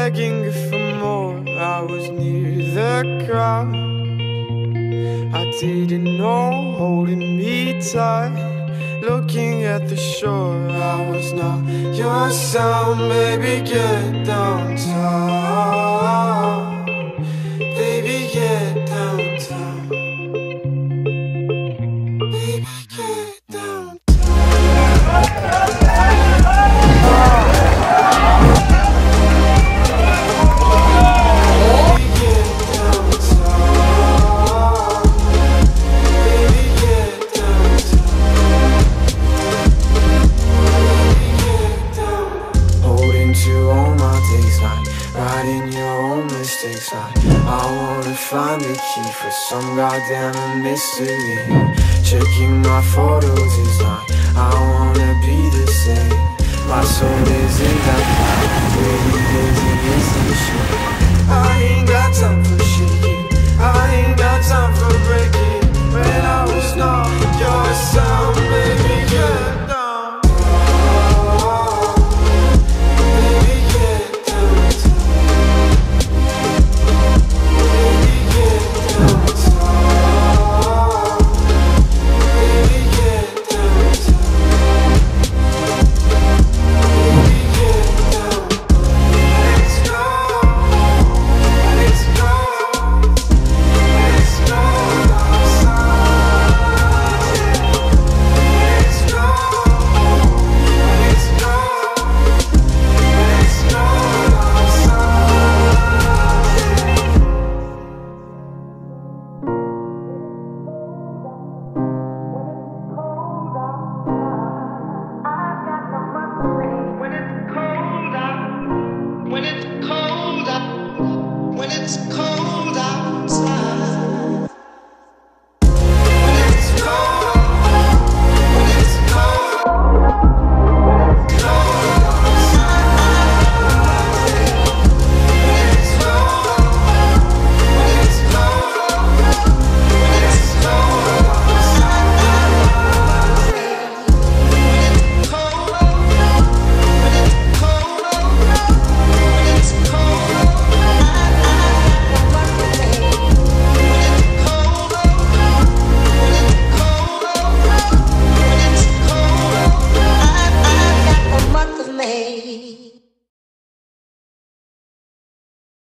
begging for more. I was near the ground, I didn't know, holding me tight, looking at the shore. I was not your sound, baby, get downtown. Baby, get downtown. Baby, get downtown. I wanna find the key for some goddamn mystery. Checking my photos is like I wanna be the same. My soul isn't that bad, really busy isn't shit. I ain't got time for shaking, I ain't got time for breaking. When I was not your sound, baby, get down. Baby, get down.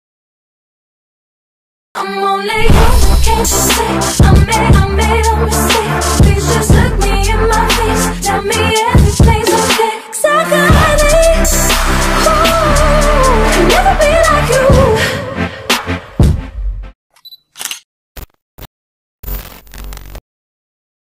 I'm only yours, can't you see? I made a mistake.